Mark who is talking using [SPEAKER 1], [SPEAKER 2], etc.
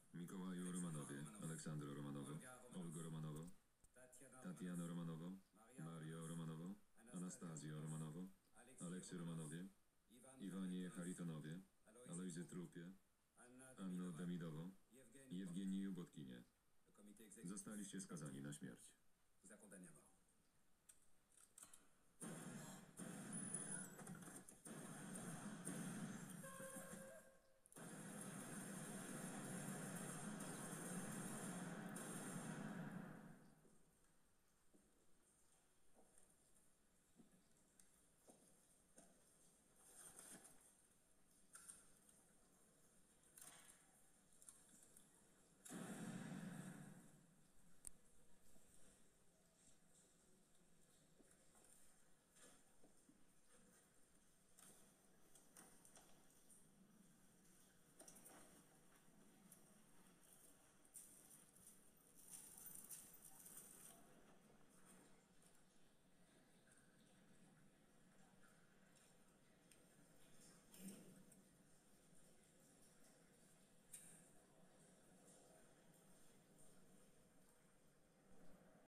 [SPEAKER 1] Mikołaju Romanowie, Aleksandro Romanowo, Olgo Romanowo, Tatiano Romanowo, Mario Romanowo, Anastazjo Romanowo, Aleksy Romanowie, Iwanie Haritonowie, Alojzy Trupie, Anno Demidowo, Jewgeniju Botkinie. Zostaliście skazani na śmierć.